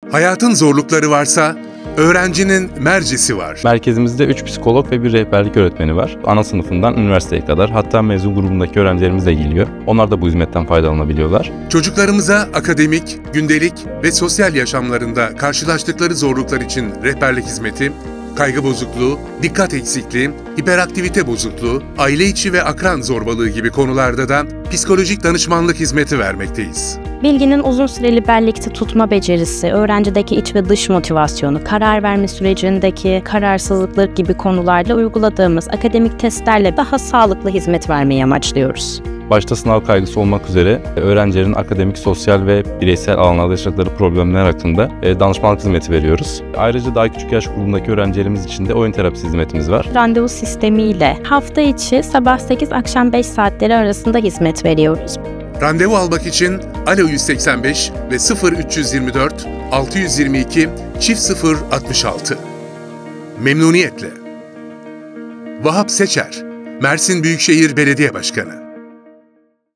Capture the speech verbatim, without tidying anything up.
Hayatın zorlukları varsa öğrencinin mercisi var. Merkezimizde üç psikolog ve bir rehberlik öğretmeni var. Ana sınıfından üniversiteye kadar, hatta mezun grubundaki öğrencilerimiz de geliyor. Onlar da bu hizmetten faydalanabiliyorlar. Çocuklarımıza akademik, gündelik ve sosyal yaşamlarında karşılaştıkları zorluklar için rehberlik hizmeti, kaygı bozukluğu, dikkat eksikliği, hiperaktivite bozukluğu, aile içi ve akran zorbalığı gibi konularda da psikolojik danışmanlık hizmeti vermekteyiz. Bilginin uzun süreli bellekte tutma becerisi, öğrencideki iç ve dış motivasyonu, karar verme sürecindeki kararsızlıklar gibi konularla uyguladığımız akademik testlerle daha sağlıklı hizmet vermeyi amaçlıyoruz. Başta sınav kaygısı olmak üzere öğrencilerin akademik, sosyal ve bireysel alanlarda yaşadıkları problemler hakkında danışmanlık hizmeti veriyoruz. Ayrıca daha küçük yaş grubundaki öğrencilerimiz için de oyun terapisi hizmetimiz var. Randevu sistemiyle hafta içi sabah sekiz akşam beş saatleri arasında hizmet veriyoruz. Randevu almak için Alo yüz seksen beş ve sıfır üç yüz yirmi dört altı yüz yirmi iki çift sıfır altmış altı. Memnuniyetle. Vahap Seçer, Mersin Büyükşehir Belediye Başkanı.